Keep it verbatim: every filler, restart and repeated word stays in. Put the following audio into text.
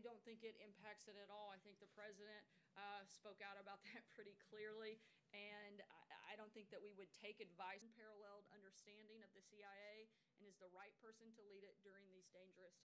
don't think it impacts it at all. I think the president uh, spoke out about that pretty clearly, and I, I don't think that we would take advice. Unparalleled understanding of the C I A and is the right person to lead it during these dangerous